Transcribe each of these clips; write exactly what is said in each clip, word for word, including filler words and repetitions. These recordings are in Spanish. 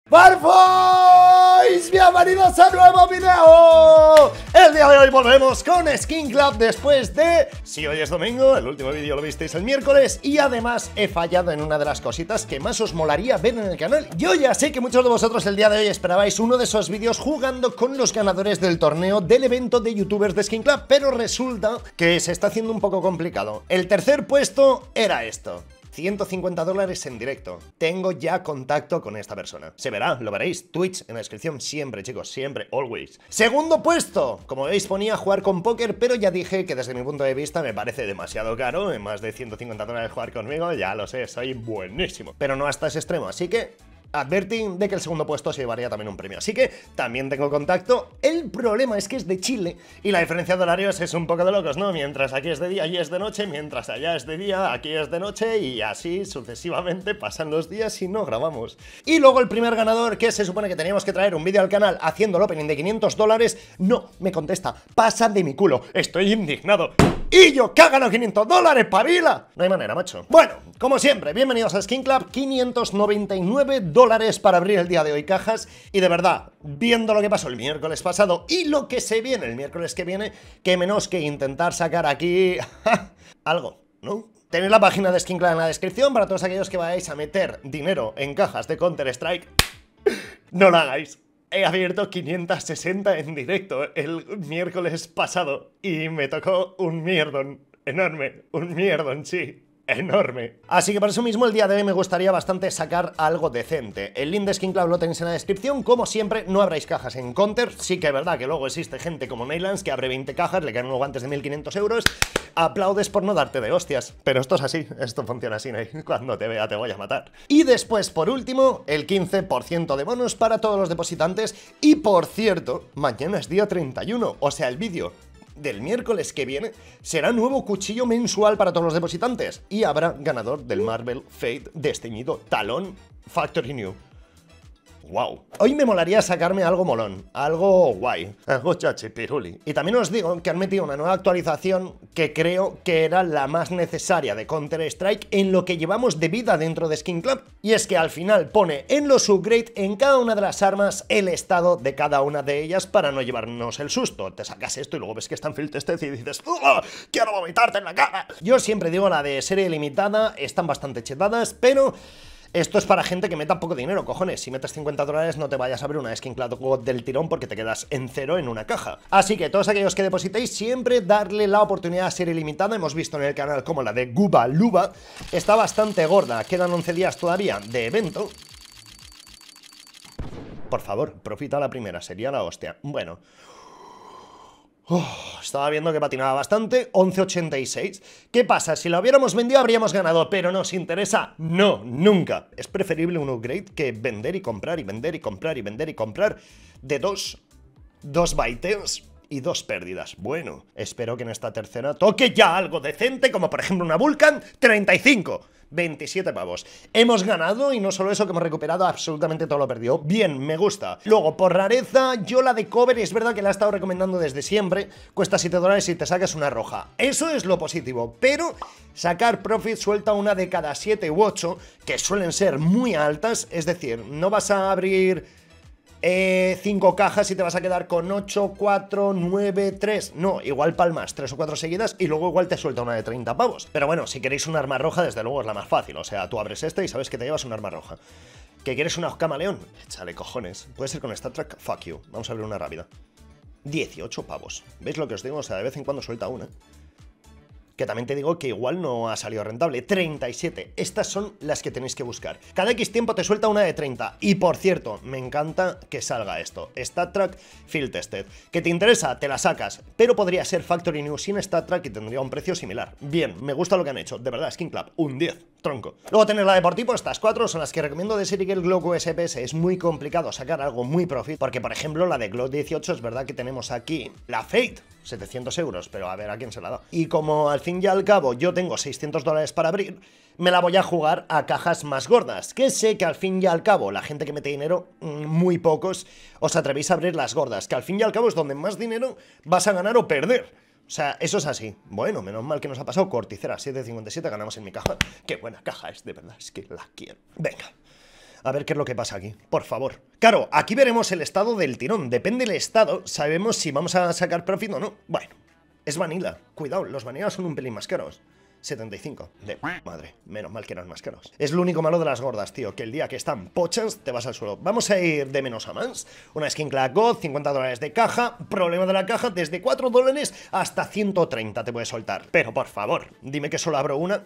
¡Barboys! ¡Bienvenidos a un nuevo video! El día de hoy volvemos con Skin Club después de... Si hoy es domingo, el último vídeo lo visteis el miércoles. Y además he fallado en una de las cositas que más os molaría ver en el canal. Yo ya sé que muchos de vosotros el día de hoy esperabais uno de esos vídeos jugando con los ganadores del torneo del evento de youtubers de Skin Club, pero resulta que se está haciendo un poco complicado. El tercer puesto era esto: ciento cincuenta dólares en directo. Tengo ya contacto con esta persona. Se verá, lo veréis. Twitch en la descripción siempre, chicos, siempre, always. Segundo puesto. Como veis ponía jugar con póker, pero ya dije que desde mi punto de vista me parece demasiado caro. En más de ciento cincuenta dólares jugar conmigo, ya lo sé, soy buenísimo. Pero no hasta ese extremo, así que... adverting de que el segundo puesto se llevaría también un premio. Así que también tengo contacto. El problema es que es de Chile y la diferencia de horarios es un poco de locos, ¿no? Mientras aquí es de día, allí es de noche. Mientras allá es de día, aquí es de noche. Y así sucesivamente pasan los días y no grabamos. Y luego el primer ganador, que se supone que teníamos que traer un vídeo al canal haciendo el opening de quinientos dólares, no me contesta. Pasa de mi culo. Estoy indignado. Y yo, que ha ganado quinientos dólares, pavila. No hay manera, macho. Bueno, como siempre, bienvenidos a Skin Club. quinientos noventa y nueve dólares para abrir el día de hoy cajas. Y de verdad, viendo lo que pasó el miércoles pasado y lo que se viene el miércoles que viene, que menos que intentar sacar aquí algo, ¿no? Tenéis la página de Skin Club en la descripción para todos aquellos que vayáis a meter dinero en cajas de Counter-Strike. No lo hagáis. He abierto quinientos sesenta en directo el miércoles pasado y me tocó un mierdón enorme, un mierdón, sí. Enorme. Así que por eso mismo el día de hoy me gustaría bastante sacar algo decente. El link de Skin Club lo tenéis en la descripción. Como siempre, no abráis cajas en Counter. Sí que es verdad que luego existe gente como Neylands que abre veinte cajas, le caen unos guantes de mil quinientos euros. Aplaudes por no darte de hostias. Pero esto es así, esto funciona así, Ney. Cuando te vea te voy a matar. Y después, por último, el quince por ciento de bonos para todos los depositantes. Y por cierto, mañana es día treinta y uno, o sea, el vídeo del miércoles que viene será nuevo cuchillo mensual para todos los depositantes y habrá ganador del Marvel Fate desteñido Talón Factory New. Wow. Hoy me molaría sacarme algo molón, algo guay, algo chachipiruli. Y también os digo que han metido una nueva actualización que creo que era la más necesaria de Counter-Strike en lo que llevamos de vida dentro de Skin Club. Y es que al final pone en los upgrades en cada una de las armas el estado de cada una de ellas para no llevarnos el susto. Te sacas esto y luego ves que está en field tested y dices ¡oh, quiero vomitarte en la cara! Yo siempre digo la de serie limitada, están bastante chetadas, pero... esto es para gente que meta poco dinero, cojones. Si metes cincuenta dólares no te vayas a abrir una Skin Club del tirón porque te quedas en cero en una caja. Así que todos aquellos que depositéis, siempre darle la oportunidad a serie limitada. Hemos visto en el canal como la de Guba Luba está bastante gorda. Quedan once días todavía de evento. Por favor, profita la primera, sería la hostia. Bueno... Oh, estaba viendo que patinaba bastante, once ochenta y seis. ¿Qué pasa? Si lo hubiéramos vendido habríamos ganado, pero ¿nos interesa? No, nunca. Es preferible un upgrade que vender y comprar y vender y comprar y vender y comprar de dos, dos baiteos y dos pérdidas. Bueno, espero que en esta tercera toque ya algo decente, como por ejemplo una Vulcan treinta y cinco. veintisiete pavos. Hemos ganado y no solo eso, que hemos recuperado absolutamente todo lo perdido. Bien, me gusta. Luego, por rareza, yo la de cover, es verdad que la he estado recomendando desde siempre. Cuesta siete dólares y te sacas una roja. Eso es lo positivo, pero sacar profit suelta una de cada siete u ocho, que suelen ser muy altas. Es decir, no vas a abrir... Eh, cinco cajas y te vas a quedar con ocho, cuatro, nueve, tres. No, igual palmas tres o cuatro seguidas y luego igual te suelta una de treinta pavos. Pero bueno, si queréis un arma roja, desde luego es la más fácil. O sea, tú abres esta y sabes que te llevas un arma roja. ¿Que quieres una camaleón? Échale cojones. Puede ser con Star Trek, fuck you. Vamos a abrir una rápida. dieciocho pavos. ¿Veis lo que os digo? O sea, de vez en cuando suelta una. Que también te digo que igual no ha salido rentable. Treinta y siete, estas son las que tenéis que buscar. Cada X tiempo te suelta una de treinta. Y por cierto, me encanta que salga esto: Stat Track Field Tested. ¿Que te interesa? Te la sacas, pero podría ser Factory New sin Stat Track y tendría un precio similar. Bien, me gusta lo que han hecho, de verdad. Skin Club, un diez, tronco. Luego tener la de por tipo, estas cuatro son las que recomiendo de serie. Que el Glock U S P S es muy complicado sacar algo muy profit, porque por ejemplo la de Glock dieciocho es verdad que tenemos aquí la Fate, setecientos euros, pero a ver a quién se la da. Y como al fin y al cabo yo tengo seiscientos dólares para abrir, me la voy a jugar a cajas más gordas, que sé que al fin y al cabo la gente que mete dinero, muy pocos os atrevéis a abrir las gordas, que al fin y al cabo es donde más dinero vas a ganar o perder. O sea, eso es así. Bueno, menos mal que nos ha pasado Corticera, siete cincuenta y siete, ganamos en mi caja. Qué buena caja es, de verdad, es que la quiero. Venga. A ver qué es lo que pasa aquí, por favor. Claro, aquí veremos el estado del tirón. Depende del estado, sabemos si vamos a sacar profit o no. Bueno, es vanilla. Cuidado, los vanilla son un pelín más caros. setenta y cinco. De madre, menos mal que eran más caros. Es lo único malo de las gordas, tío, que el día que están pochas te vas al suelo. Vamos a ir de menos a más. Una Skin Club God, cincuenta dólares de caja. Problema de la caja, desde cuatro dólares hasta ciento treinta te puedes soltar. Pero por favor, dime que solo abro una.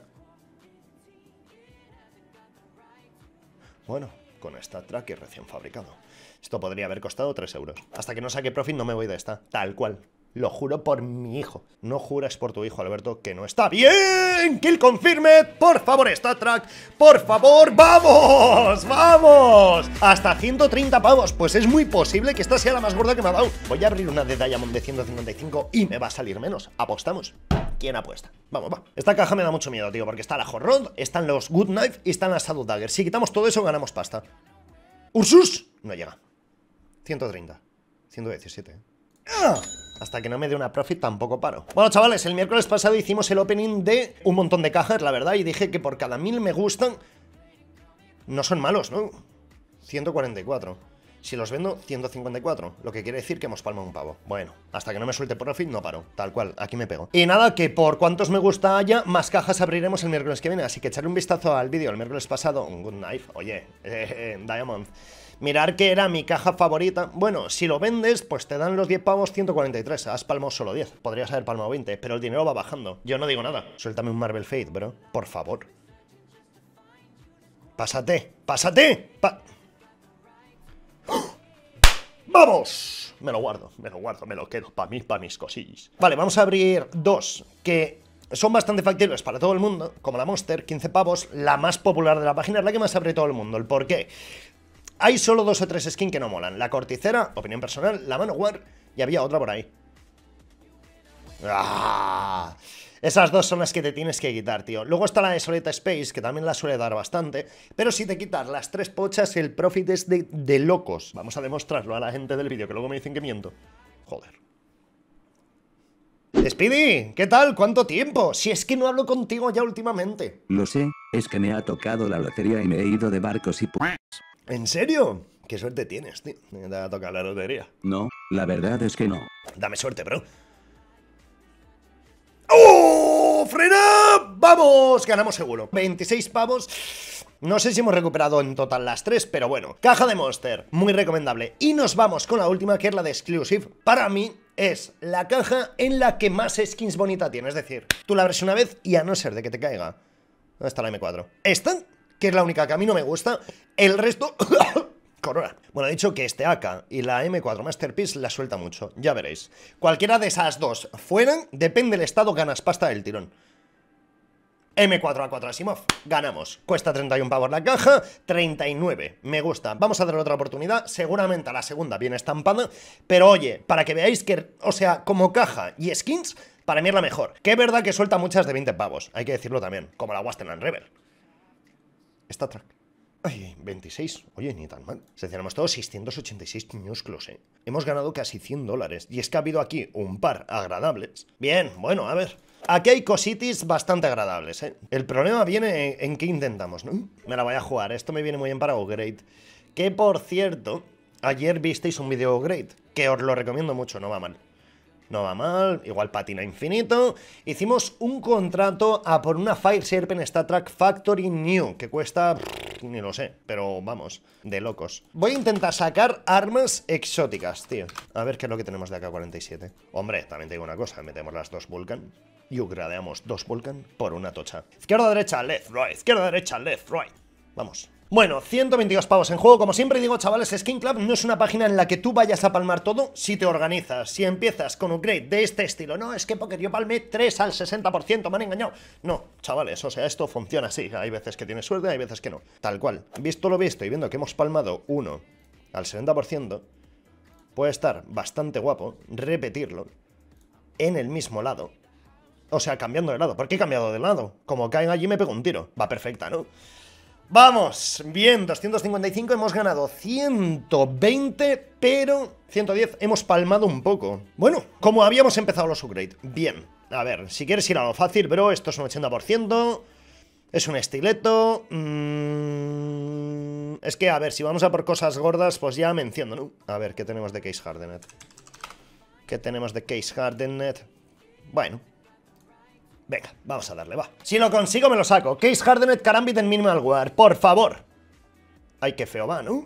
Bueno, con esta track y recién fabricado. Esto podría haber costado tres euros. Hasta que no saque profit no me voy de esta. Tal cual. Lo juro por mi hijo. No juras por tu hijo, Alberto, que no está bien. Kill confirmed. Por favor, esta track. Por favor, ¡vamos! ¡Vamos! Hasta ciento treinta pavos. Pues es muy posible que esta sea la más gorda que me ha dado. Voy a abrir una de Diamond de ciento cincuenta y cinco y me va a salir menos. ¿Apostamos? ¿Quién apuesta? Vamos, va. Esta caja me da mucho miedo, tío, porque está la Hot Rod, están los Good Knife y están las Shadow Dagger. Si quitamos todo eso, ganamos pasta. ¡Ursus! No llega. ciento treinta. ciento diecisiete. ¡Ah! Hasta que no me dé una profit tampoco paro. Bueno, chavales, el miércoles pasado hicimos el opening de un montón de cajas, la verdad, y dije que por cada mil me gustan no son malos, ¿no? ciento cuarenta y cuatro. Si los vendo, ciento cincuenta y cuatro. Lo que quiere decir que hemos palmado un pavo. Bueno, hasta que no me suelte profit no paro. Tal cual, aquí me pego. Y nada, que por cuantos me gusta haya, más cajas abriremos el miércoles que viene. Así que echarle un vistazo al vídeo el miércoles pasado. Un Good Knife, oye, eh, eh, Diamond. Mirar que era mi caja favorita. Bueno, si lo vendes, pues te dan los diez pavos, ciento cuarenta y tres. Has palmado solo diez. Podrías haber palmado veinte, pero el dinero va bajando. Yo no digo nada. Suéltame un Marvel Fate, bro. Por favor. Pásate. Pásate. Pa ¡Oh! ¡Vamos! Me lo guardo, me lo guardo, me lo quedo. Para mí, para mis cosillas. Vale, vamos a abrir dos que son bastante factibles para todo el mundo. Como la Monster, quince pavos. La más popular de la página, es la que más abre todo el mundo. ¿El por qué? Hay solo dos o tres skins que no molan. La Corticera, opinión personal, la Manowar y había otra por ahí. ¡Ah! Esas dos son las que te tienes que quitar, tío. Luego está la de Soleta Space, que también la suele dar bastante. Pero si te quitas las tres pochas, el profit es de, de locos. Vamos a demostrarlo a la gente del vídeo, que luego me dicen que miento. Joder. Speedy, ¿qué tal? ¿Cuánto tiempo? Si es que no hablo contigo ya últimamente. Lo sé, es que me ha tocado la lotería y me he ido de barcos y p... ¿En serio? ¿Qué suerte tienes, tío? Te va a tocar la lotería. No, la verdad es que no. Dame suerte, bro. ¡Oh! ¡Frena! ¡Vamos! Ganamos seguro. veintiséis pavos. No sé si hemos recuperado en total las tres, pero bueno. Caja de Monster, muy recomendable. Y nos vamos con la última, que es la de Exclusive. Para mí es la caja en la que más skins bonita tiene. Es decir, tú la abres una vez y a no ser de que te caiga. ¿Dónde está la eme cuatro? Esta, que es la única que a mí no me gusta. El resto... Corona. Bueno, he dicho que este A K y la eme cuatro Masterpiece la suelta mucho, ya veréis. Cualquiera de esas dos fueran, depende del estado, ganas pasta del tirón. eme cuatro A cuatro Asimov, ganamos. Cuesta treinta y un pavos la caja, treinta y nueve, me gusta. Vamos a darle otra oportunidad, seguramente a la segunda viene estampada. Pero oye, para que veáis que, o sea, como caja y skins, para mí es la mejor. Que es verdad que suelta muchas de veinte pavos, hay que decirlo también, como la Wasteland Rebel. Esta track. Ay, veintiséis, oye, ni tan mal. Seleccionamos todos seiscientos ochenta y seis minúsculos, eh. Hemos ganado casi cien dólares. Y es que ha habido aquí un par agradables. Bien, bueno, a ver. Aquí hay cositis bastante agradables, eh. El problema viene en, en qué intentamos, ¿no? Me la voy a jugar, esto me viene muy bien para Upgrade. Que, por cierto, ayer visteis un vídeo Upgrade, que os lo recomiendo mucho, no va mal. No va mal, igual patina infinito. Hicimos un contrato a por una Fire Serpent StatTrak Factory New, que cuesta... Pff, ni lo sé, pero vamos, de locos. Voy a intentar sacar armas exóticas, tío. A ver qué es lo que tenemos de A K cuarenta y siete. Hombre, también te digo una cosa, metemos las dos Vulcan y upgradeamos dos Vulcan por una tocha. Izquierda, derecha, left, right. Izquierda, derecha, left, right. Vamos. Bueno, ciento veintidós pavos en juego. Como siempre digo, chavales, Skin Club no es una página en la que tú vayas a palmar todo si te organizas, si empiezas con upgrade de este estilo. No, es que porque yo palmé tres al sesenta por ciento, me han engañado. No, chavales, o sea, esto funciona así. Hay veces que tienes suerte, hay veces que no. Tal cual. Visto lo visto y viendo que hemos palmado uno al setenta por ciento, puede estar bastante guapo repetirlo en el mismo lado. O sea, cambiando de lado. ¿Por qué he cambiado de lado? Como caiga allí me pego un tiro. Va perfecta, ¿no? Vamos, bien, doscientos cincuenta y cinco, hemos ganado ciento veinte, pero ciento diez hemos palmado un poco. Bueno, como habíamos empezado los upgrades, bien. A ver, si quieres ir a lo fácil, bro, esto es un ochenta por ciento, es un estileto... Mmm... Mm, es que, a ver, si vamos a por cosas gordas, pues ya me enciendo, ¿no? A ver, ¿qué tenemos de Case Hardened? ¿Qué tenemos de Case Hardened? Bueno. Venga, vamos a darle, va. Si lo consigo, me lo saco. Case Hardened, Karambit en Minimal War, por favor. Ay, qué feo va, ¿no?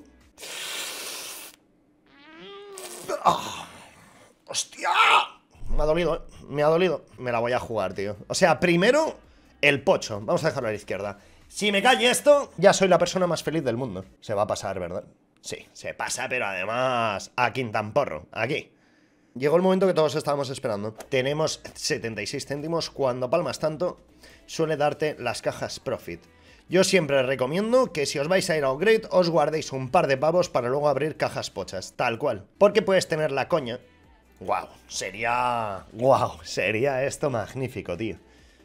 Oh, ¡hostia! Me ha dolido, ¿eh? Me ha dolido. Me la voy a jugar, tío. O sea, primero, el pocho. Vamos a dejarlo a la izquierda. Si me cae esto, ya soy la persona más feliz del mundo. Se va a pasar, ¿verdad? Sí, se pasa, pero además a quintamporro, aquí. Llegó el momento que todos estábamos esperando. Tenemos setenta y seis céntimos. Cuando palmas tanto, suele darte las cajas Profit. Yo siempre recomiendo que si os vais a ir a Upgrade, os guardéis un par de pavos para luego abrir cajas pochas, tal cual. Porque puedes tener la coña. Wow, sería... Wow, sería esto magnífico, tío.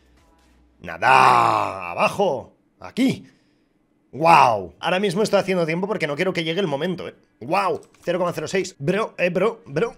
Nada, abajo, aquí. Wow, ahora mismo estoy haciendo tiempo porque no quiero que llegue el momento, eh. Wow, cero coma cero seis. Bro, eh, bro, bro.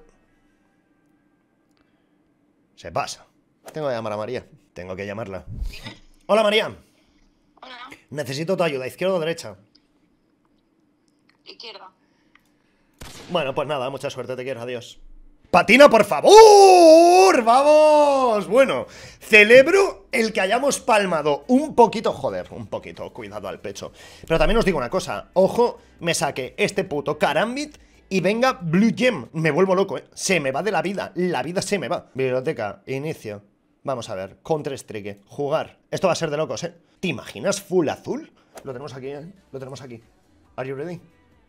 Se pasa. Tengo que llamar a María. Tengo que llamarla. Hola, María. Hola. Necesito tu ayuda, izquierda o derecha. Izquierda. Bueno, pues nada, mucha suerte, te quiero, adiós. ¡Patina, por favor! ¡Vamos! Bueno, celebro el que hayamos palmado un poquito, joder, un poquito, cuidado al pecho. Pero también os digo una cosa, ojo, me saque este puto Karambit y venga Blue Gem. Me vuelvo loco, ¿eh? Se me va de la vida, la vida se me va. Biblioteca, inicio. Vamos a ver, Counter-Strike, jugar. Esto va a ser de locos, ¿eh? ¿Te imaginas full azul? Lo tenemos aquí, ¿eh? Lo tenemos aquí. ¿Are you ready?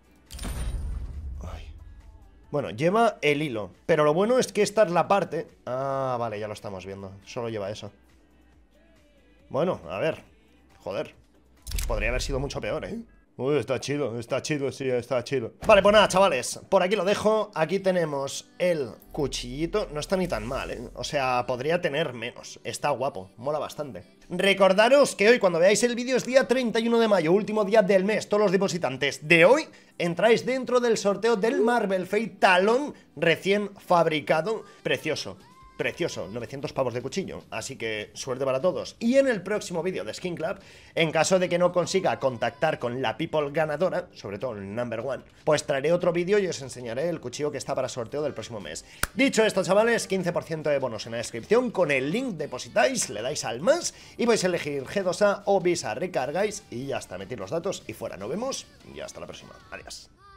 Ay. Bueno, lleva el hilo. Pero lo bueno es que esta es la parte... Ah, vale, ya lo estamos viendo. Solo lleva eso. Bueno, a ver. Joder. Podría haber sido mucho peor, ¿eh? Uy, está chido, está chido, sí, está chido. Vale, pues nada, chavales, por aquí lo dejo. Aquí tenemos el cuchillito. No está ni tan mal, ¿eh? O sea, podría tener menos. Está guapo, mola bastante. Recordaros que hoy, cuando veáis el vídeo, es día treinta y uno de mayo, último día del mes. Todos los depositantes de hoy entráis dentro del sorteo del Marvel Fate talón recién fabricado. Precioso. Precioso, novecientos pavos de cuchillo, así que suerte para todos. Y en el próximo vídeo de Skin Club, en caso de que no consiga contactar con la people ganadora, sobre todo el number one, pues traeré otro vídeo y os enseñaré el cuchillo que está para sorteo del próximo mes. Dicho esto, chavales, quince por ciento de bonos en la descripción, con el link depositáis, le dais al más y vais a elegir G dos A o Visa, recargáis y ya está, metid los datos y fuera. Nos vemos y hasta la próxima. Adiós.